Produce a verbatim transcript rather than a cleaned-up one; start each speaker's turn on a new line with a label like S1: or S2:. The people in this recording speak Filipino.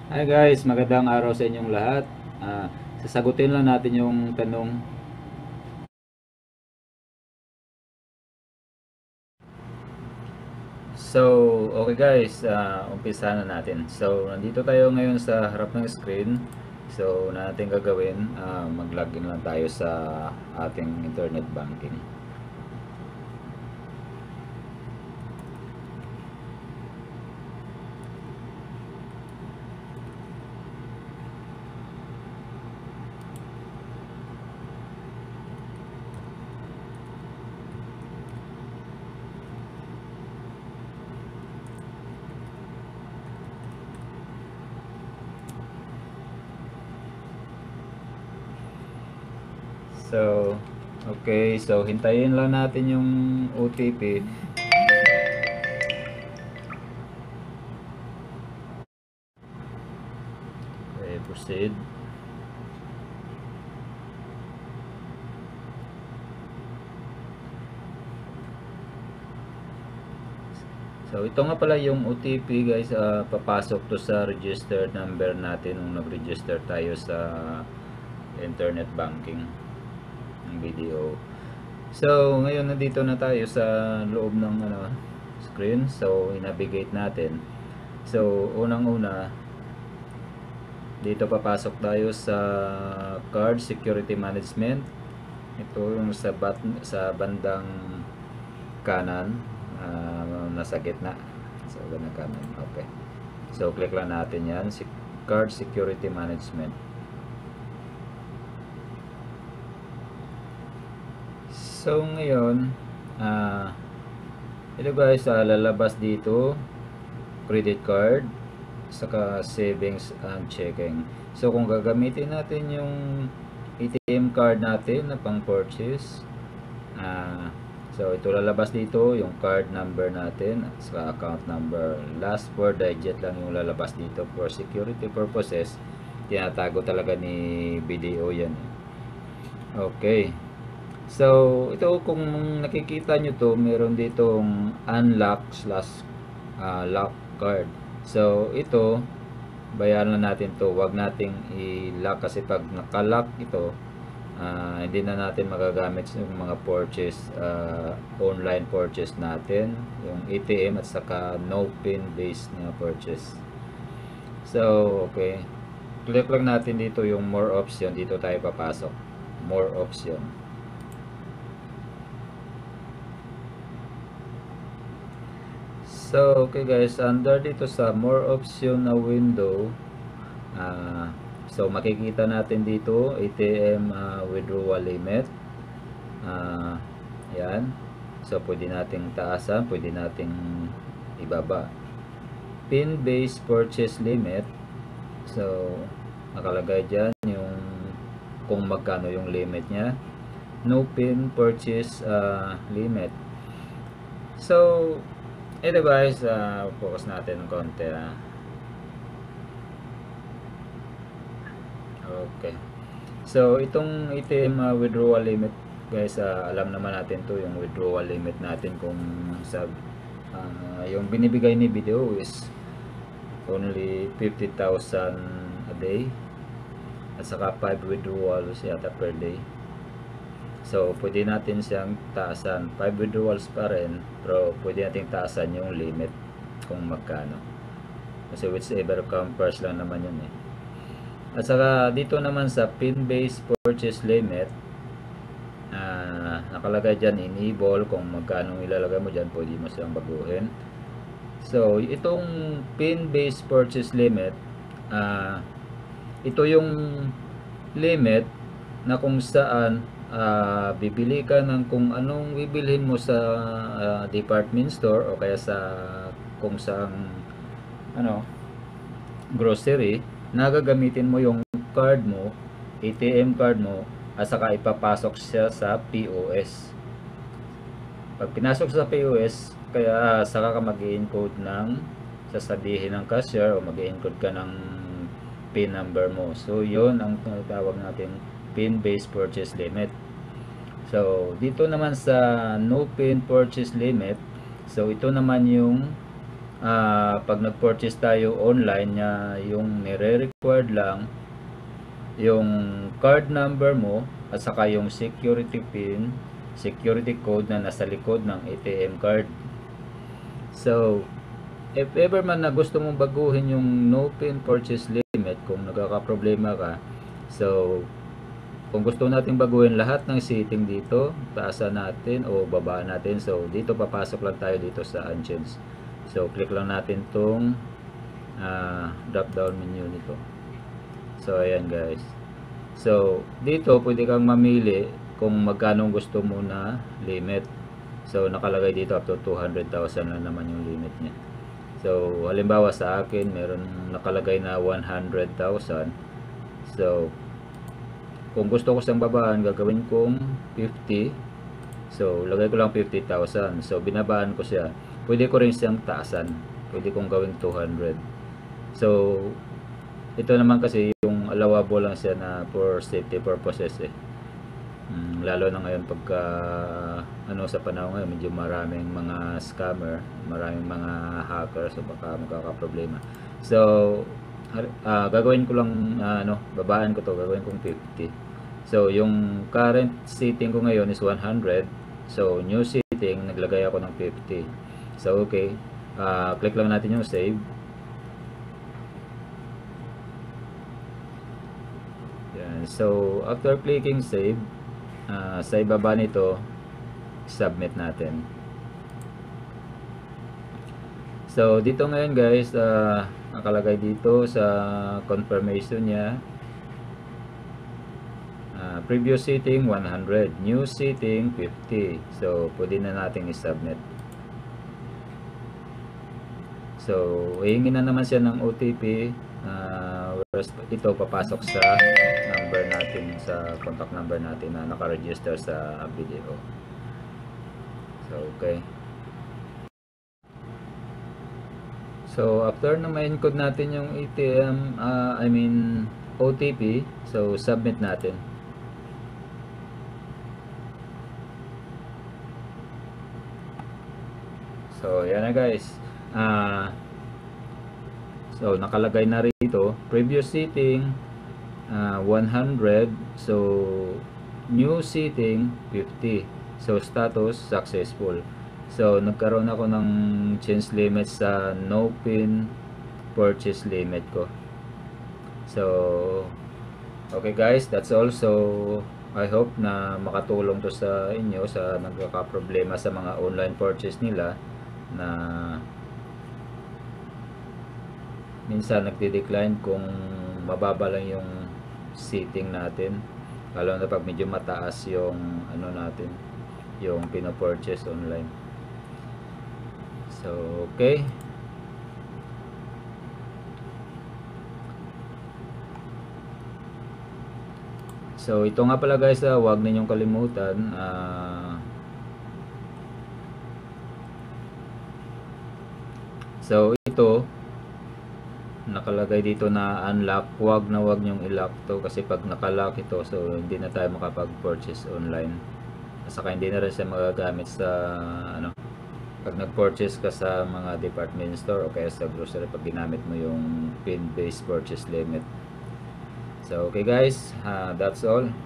S1: Hi guys, magandang araw sa inyong lahat. Ah, sasagutin lang natin yung tanong. So, okay guys, ah, umpisa na natin. So, nandito tayo ngayon sa harap ng screen. So, na natin gagawin, ah, mag-login lang tayo sa ating internet banking. So, okay, so hintayin lang natin yung O T P. Okay, proceed. So ito nga pala yung O T P guys, uh, papasok to sa registered number natin nung nag-register tayo sa internet banking ng B D O. So ngayon nandito na tayo sa loob ng ano, screen. So i-navigate natin. So unang-una dito papasok tayo sa card security management. Ito yung sa, bat, sa bandang kanan, uh, nasa gitna, sa bandang kanan. Okay, so click lang natin yan, si card security management. So ngayon uh, ito guys, uh, lalabas dito credit card saka savings and checking. So kung gagamitin natin yung A T M card natin na pang purchase, uh, so ito lalabas dito yung card number natin sa account number, last four digit lang yung lalabas dito for security purposes. Tinatago talaga ni B D O yan. Okay, so ito kung nakikita nyo to, meron ditong unlock slash uh, lock card. So ito bayaran na natin to, wag nating i-lock kasi pag naka-lock ito, uh, hindi na natin magagamit yung mga purchase, uh, online purchase natin, yung A T M at saka no pin based na purchase. So okay, click lang natin dito yung more option, dito tayo papasok, more option. So okay guys, under dito sa more option na window, uh, so makikita natin dito A T M uh, withdrawal limit. Uh, yan, so pwede nating taasan, pwede nating ibaba. Pin based purchase limit, so nakalagay dyan yung kung magkano yung limit nya. No pin purchase uh, limit. So ito guys, uh, focus natin ng konti. Uh. Okay, so itong A T M uh, withdrawal limit guys, uh, alam naman natin to yung withdrawal limit natin kung sa uh, yung binibigay ni B D O is only fifty thousand a day at saka five withdrawals yata per day. So pwede natin siyang taasan, five withdrawals pa rin, pero pwede natin taasan yung limit kung magkano, kasi whichever comes first lang naman yun eh. At saka dito naman sa pin based purchase limit, uh, nakalagay dyan enable, kung magkano ilalagay mo dyan, pwede mo siyang baguhin. So itong pin based purchase limit, uh, ito yung limit na kung saan uh, bibili ka ng kung anong bibilhin mo sa uh, department store o kaya sa kung saang ano grocery, nagagamitin mo yung card mo, A T M card mo, at saka ipapasok siya sa P O S. Pag pinasok sa P O S, kaya saka ka mag-i-encode ng sasabihin ng cashier o mag-i-encode ka ng PIN number mo. So yon ang tawag natin pin based purchase limit. So dito naman sa no pin purchase limit, so ito naman yung uh, pag nag-purchase tayo online, uh, yung nire-required lang yung card number mo at saka yung security pin, security code na nasa likod ng A T M card. So, if ever man na gusto mong baguhin yung no pin purchase limit, kung nagkaka-problema ka, so kung gusto natin baguhin lahat ng setting dito, taasan natin o babaan natin. So dito papasok lang tayo dito sa unchanged. So click lang natin tong uh, drop down menu nito. So ayan guys. So dito pwede kang mamili kung magkano gusto mo na limit. So nakalagay dito up to two hundred thousand lang naman yung limit niya. So halimbawa sa akin meron nakalagay na one hundred thousand. So kung gusto ko siyang babaan, gagawin kong fifty. So lagay ko lang fifty thousand. So binabaan ko siya. Pwede ko rin siyang taasan. Pwede kong gawing two hundred. So ito naman kasi yung allowable lang siya na for safety purposes eh. Hmm, lalo na ngayon pagka ano sa panahon ngayon, medyo maraming mga scammer, maraming mga hacker, so baka magkakaproblema. So uh, gagawin ko lang uh, ano, babaan ko to, gagawin kong fifty. So yung current setting ko ngayon is one hundred. So new setting, naglagay ako ng fifty. So okay, uh, click lang natin yung save. Yan. So after clicking save, uh, sa ibaba nito submit natin. So dito ngayon guys, uh, nakalagay dito sa confirmation niya, uh, previous setting one hundred, new setting fifty. So pwede na nating i-submit. So hihingi na naman siya ng O T P. Uh, ito papasok sa number natin, sa contact number natin na naka-register sa video. So okay. So after na ma-encode natin yung A T M, uh, I mean O T P, so submit natin. So yan na guys. Uh, so nakalagay na rito previous setting uh, one hundred, so new setting fifty. So status successful. So nagkaroon ako ng change limit sa no pin purchase limit ko. So okay guys, that's all. So I hope na makatulong to sa inyo sa nagkakaproblema sa mga online purchase nila na minsan nagde-decline kung mababa lang yung setting natin, lalo na pag medyo mataas yung ano natin, yung pino-purchase online. So okay, so ito nga pala guys, uh, huwag ninyong kalimutan, uh, so ito nakalagay dito na unlock, huwag na huwag nyong i-lock to, kasi pag nakalock ito, so hindi na tayo makapag-purchase online, saka hindi na rin siya magagamit sa ano, pag nag-purchase ka sa mga department store o kaya sa grocery, pag ginamit mo yung pin based purchase limit. So okay guys, uh, that's all.